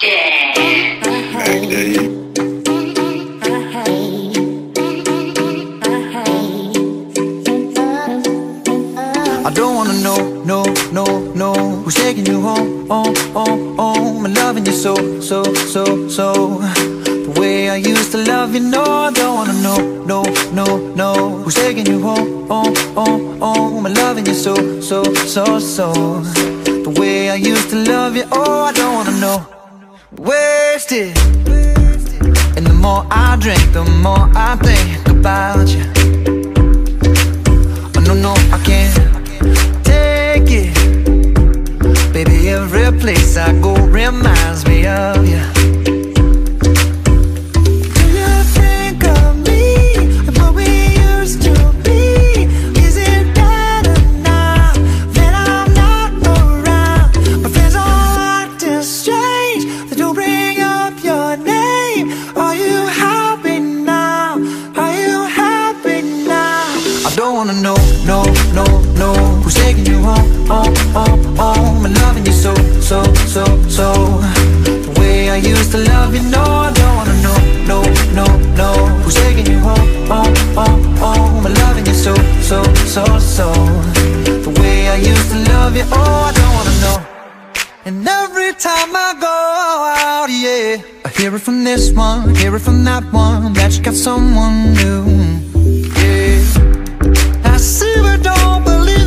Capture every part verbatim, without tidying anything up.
I don't wanna know, no, no, no, who's taking you home, oh, oh, oh. I'm loving you so, so, so, so, the way I used to love you. No, I don't wanna know, no, no, no, who's taking you home, oh, oh, oh. I'm loving you so, so, so, so, the way I used to love you. Oh, I don't wanna know. Wasted. And the more I drink, the more I think about you. Oh no, no, I can't take it. Baby, every place I go reminds me of you. Do you think of me and what we used to be? Is it better now that I'm not around? My friends all acting strange, they don't bring up your name. Are you happy now? Are you happy now? I don't wanna know, no, no, no, who's taking you home, oh, oh, oh. I'm loving you so, so, so, so, the way I used to love you. No, I don't wanna know, no, no, no, who's taking you home, oh, oh, oh. I'm loving you so, so, so, so, the way I used to love you. Oh, I don't wanna know. And every time I go out, yeah, I hear it from this one, hear it from that one, that you got someone new. Yeah, I see but don't believe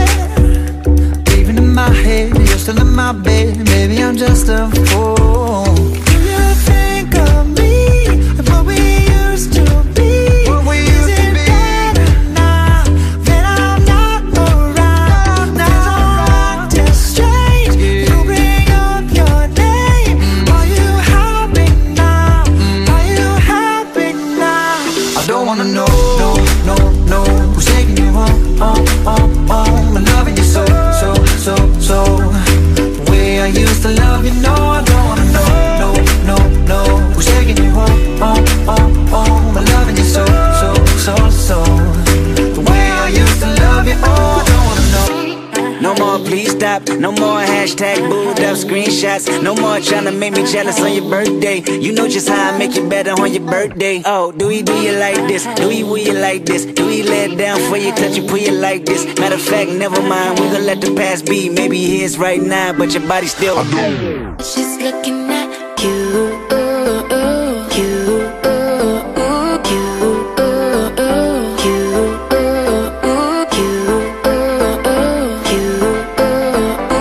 it. Even in my head, you're still in my bed. Maybe I'm just a fool. Do you think of me and what we used to be? What we used Is to it be? Better now that I'm not around? Now I'm acting strange. Yeah. You bring up your name. Mm. Are you happy now? Mm. Are you happy now? I don't wanna know, no, no, no, who's taking you home, oh, oh, oh. I'm loving you so, so, so, so, the way I used to love you. No, I don't wanna know, no, no, no, who's taking you home, oh, oh, oh. I'm loving you so, so, so, so, the way I used to love you. Oh, I don't wanna know. No more please stop, no more hashtag booed up screenshots. No more trying to make me jealous on your birthday. You know just how I make you better on your birthday. Oh, do we do you like this? Do we will you like this? Do we let down for you, touch you, put you like this? Matter of fact, never mind, we gon' let the past be. Maybe his right now, but your body still. She's looking at you, ooh, ooh, you, ooh, ooh, you, ooh, ooh, you, ooh, ooh, you, ooh, ooh, you, ooh,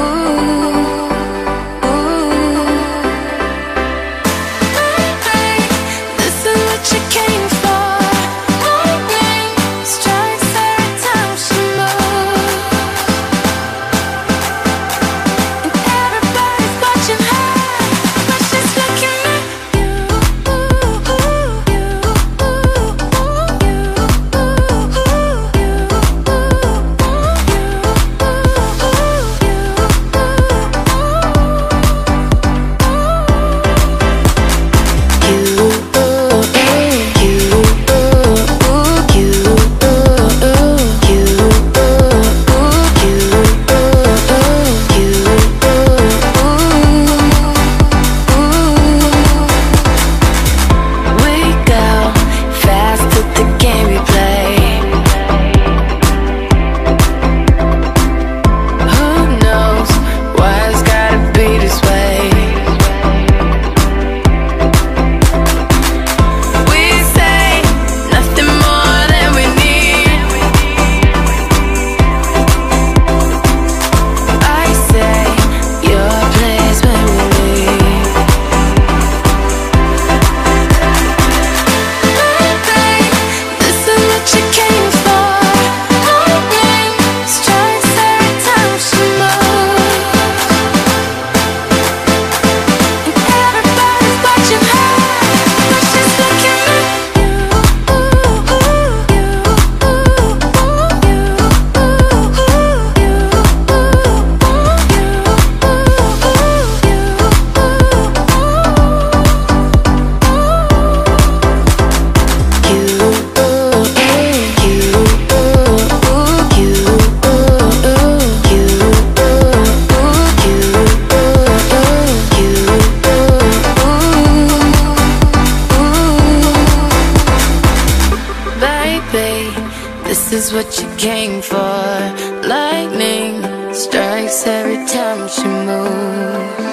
ooh. This is what you came for. Lightning strikes every time she moves, and everybody's watching her, but she's looking at is what you came for. Lightning strikes every time she moves.